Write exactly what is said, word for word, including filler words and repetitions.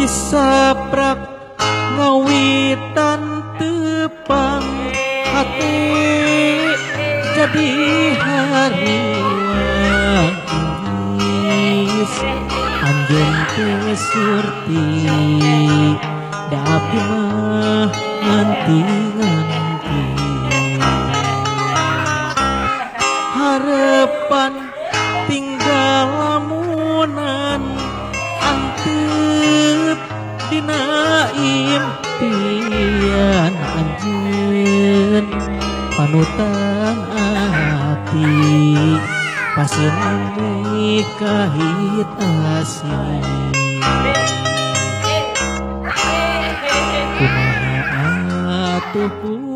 disaprak ngawitan tepang hati jadi hari wangis anjeun teh surti da abdi mah nganti-nganti harapan tinggal lamunan antep dina impian anjeun panutan hati pasieun nikahit asih kumaha atuh